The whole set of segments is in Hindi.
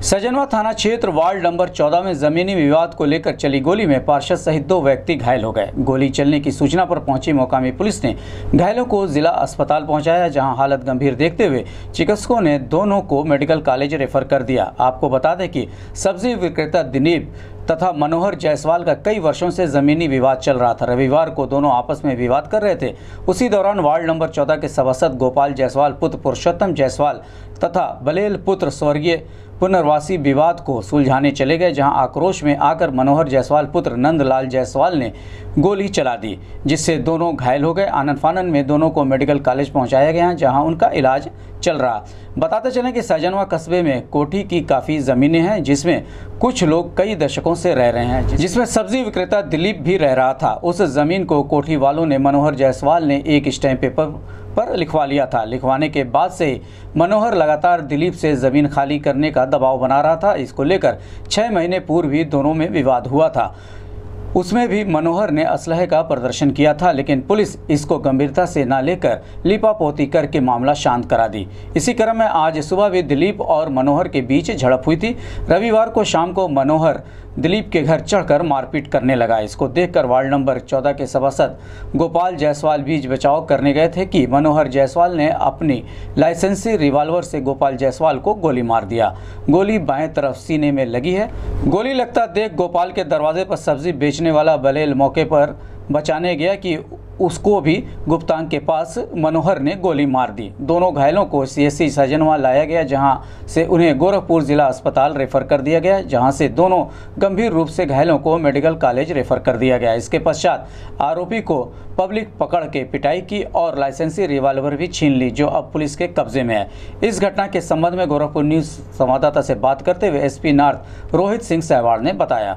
सजनवा थाना क्षेत्र वार्ड नंबर 14 में जमीनी विवाद को लेकर चली गोली में पार्षद सहित 2 व्यक्ति घायल हो गए। गोली चलने की सूचना पर पहुंची मुकामी पुलिस ने घायलों को जिला अस्पताल पहुंचाया, जहां हालत गंभीर देखते हुए चिकित्सकों ने दोनों को मेडिकल कॉलेज रेफर कर दिया। आपको बता दें कि सब्जी विक्रेता दिलीप तथा मनोहर जायसवाल का कई वर्षों से जमीनी विवाद चल रहा था। रविवार को दोनों आपस में विवाद कर रहे थे। उसी दौरान वार्ड नंबर 14 के सभासद गोपाल जायसवाल पुत्र पुरुषोत्तम जायसवाल तथा बलेल पुत्र स्वर्गीय पुनर्वासी विवाद को सुलझाने चले गए, जहां आक्रोश में आकर मनोहर जायसवाल पुत्र नंदलाल जायसवाल ने गोली चला दी, जिससे दोनों घायल हो गए। आनंद फानन में दोनों को मेडिकल कॉलेज पहुंचाया गया, जहां उनका इलाज चल रहा। बताते चलें कि सजनवा कस्बे में कोठी की काफ़ी ज़मीनें हैं, जिसमें कुछ लोग कई दशकों से रह रहे हैं, जिसमें सब्जी विक्रेता दिलीप भी रह रहा था। उस ज़मीन को कोठी वालों ने मनोहर जायसवाल ने एक स्टैम्प पेपर पर लिखवा लिया था। लिखवाने के बाद से ही मनोहर लगातार दिलीप से ज़मीन खाली करने का दबाव बना रहा था। इसको लेकर 6 महीने पूर्व भी दोनों में विवाद हुआ था। उसमें भी मनोहर ने असलहे का प्रदर्शन किया था, लेकिन पुलिस इसको गंभीरता से न लेकर लिपापोती करके मामला शांत करा दी। इसी क्रम में आज सुबह भी दिलीप और मनोहर के बीच झड़प हुई थी। रविवार को शाम को मनोहर दिलीप के घर चढ़कर मारपीट करने लगा। इसको देखकर वार्ड नंबर 14 के सभासद गोपाल जायसवाल बीच बचाव करने गए थे कि मनोहर जायसवाल ने अपनी लाइसेंसी रिवॉल्वर से गोपाल जायसवाल को गोली मार दिया। गोली बाएं तरफ सीने में लगी है। गोली लगता देख गोपाल के दरवाजे पर सब्जी बेचने वाला बलेल मौके पर बचाने गया कि उसको भी गुप्तांग के पास मनोहर ने गोली मार दी। दोनों घायलों को सीएससी सजनवा लाया गया, जहां से उन्हें गोरखपुर जिला अस्पताल रेफर कर दिया गया, जहां से दोनों गंभीर रूप से घायलों को मेडिकल कॉलेज रेफर कर दिया गया। इसके पश्चात आरोपी को पब्लिक पकड़ के पिटाई की और लाइसेंसी रिवॉल्वर भी छीन ली, जो अब पुलिस के कब्जे में है। इस घटना के संबंध में गोरखपुर न्यूज संवाददाता से बात करते हुए एसपी नॉर्थ रोहित सिंह सहवाड़ ने बताया।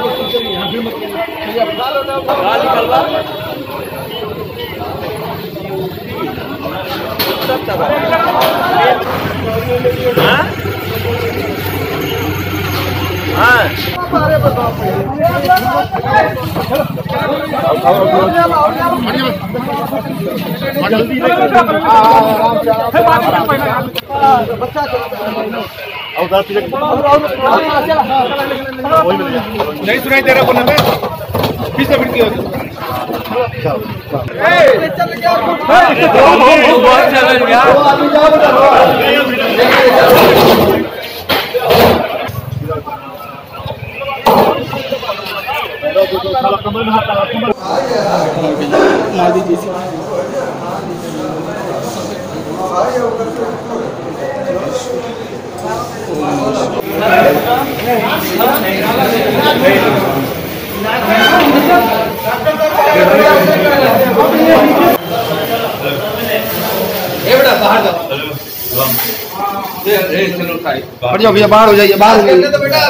नहीं सुनाई दे रहा बोलने में पीछे फिर क्यों हट जाओ भैया, बाहर हो जाइए, बाहर हो जाइए।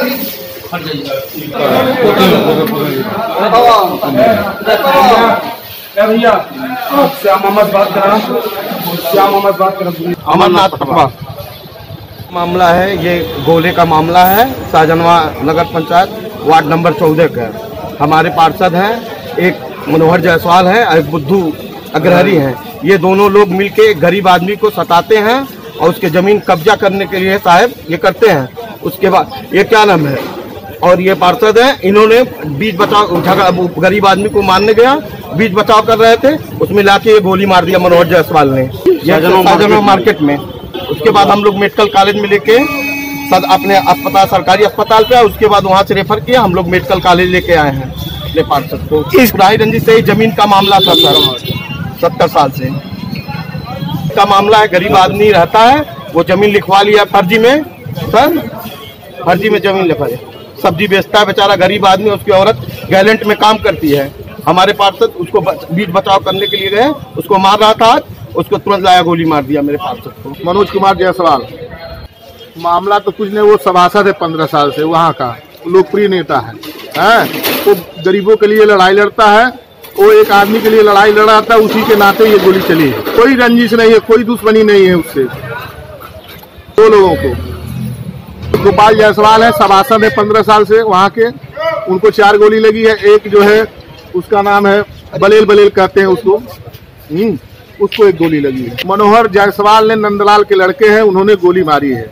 भैया श्याम मोहम्मद बात कर रहा हूँ, श्याम मोहम्मद बात कर रहा हूँ। अमरनाथ मामला है, ये गोले का मामला है। सजनवा नगर पंचायत वार्ड नंबर 14 का हमारे पार्षद हैं, एक मनोहर जायसवाल है, एक बुद्धू अग्रहरी हैं। ये दोनों लोग मिलके एक गरीब आदमी को सताते हैं और उसके जमीन कब्जा करने के लिए साहब ये करते हैं। उसके बाद ये क्या नाम है, और ये पार्षद हैं, इन्होंने बीच बचाव गरीब आदमी को मारने गया, बीच बचाव कर रहे थे, उसमें लाके ये गोली मार दिया मनोहर जायसवाल ने सजनवा मार्केट में। उसके बाद हम लोग मेडिकल कॉलेज में लेके अपने अस्पताल, सरकारी अस्पताल पे, उसके बाद वहाँ से रेफर किया। हम लोग मेडिकल कॉलेज लेके आए हैं अपने पार्षद को। इस राही रंजित से ही जमीन का मामला था सर, 70 साल से का मामला है। गरीब आदमी रहता है, वो जमीन लिखवा लिया फर्जी में सर, फर्जी में जमीन लिखवा लिया। सब्जी बेचता है बेचारा गरीब आदमी, उसकी औरत गैलेंट में काम करती है। हमारे पार्षद उसको बीच बचाव करने के लिए गए, उसको मार रहा था, उसको तुरंत लाया, गोली मार दिया मेरे पार्षद को। मनोज कुमार जायसवाल। मामला तो कुछ नहीं, वो सभासद है 15 साल से, वहाँ का लोकप्रिय नेता है। वो गरीबों के लिए लड़ाई लड़ता है, वो एक आदमी के लिए लड़ाई लड़ा था, उसी के नाते ये गोली चली है। कोई रंजिश नहीं है, कोई दुश्मनी नहीं है उससे। 2 लोगों को, गोपाल जायसवाल है, सभासद है 15 साल से वहाँ के, उनको 4 गोली लगी है। एक जो है उसका नाम है बलेल कहते हैं उसको, उसको 1 गोली लगी है। मनोहर जायसवाल ने नंदलाल के लड़के हैं, उन्होंने गोली मारी है।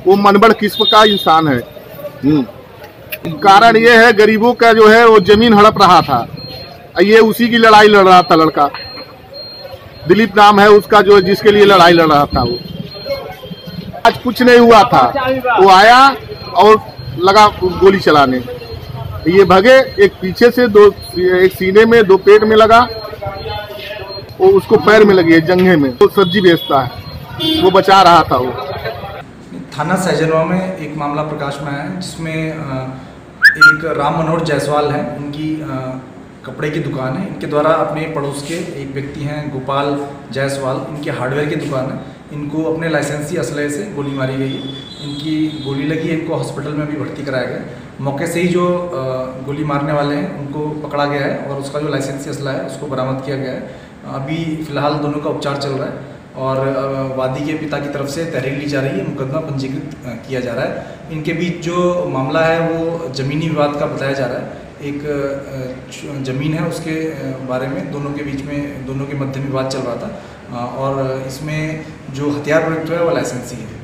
वो मनबड़ किस्म का इंसान है। कारण ये है गरीबों का जो है वो जमीन हड़प रहा था, ये उसी की लड़ाई लड़ रहा था। लड़का दिलीप नाम है उसका, जो जिसके लिए लड़ाई लड़ रहा था वो। आज कुछ नहीं हुआ था, वो आया और लगा गोली चलाने। ये भगे, एक पीछे से दो, एक सीने में, दो पेट में लगा, वो उसको पैर में लगी है जंघे में। वो सब्जी बेचता है, वो बचा रहा था। वो थाना सहजनवा में एक मामला प्रकाश में आया है, जिसमें एक राम मनोहर जायसवाल हैं, उनकी कपड़े की दुकान है। इनके द्वारा अपने पड़ोस के एक व्यक्ति हैं गोपाल जायसवाल, इनके हार्डवेयर की दुकान है। इनको अपने लाइसेंसी असलहे से गोली मारी गई है। इनकी गोली लगी है, इनको हॉस्पिटल में भी भर्ती कराया गया। मौके से ही जो गोली मारने वाले हैं उनको पकड़ा गया है और उसका जो लाइसेंसी असला है उसको बरामद किया गया है। अभी फ़िलहाल दोनों का उपचार चल रहा है और वादी के पिता की तरफ से तहरीर ली जा रही है, मुकदमा पंजीकृत किया जा रहा है। इनके बीच जो मामला है वो ज़मीनी विवाद का बताया जा रहा है। एक ज़मीन है, उसके बारे में दोनों के बीच में, दोनों के मध्य विवाद चल रहा था और इसमें जो हथियार प्रयुक्त हुआ है वो लाइसेंसी है।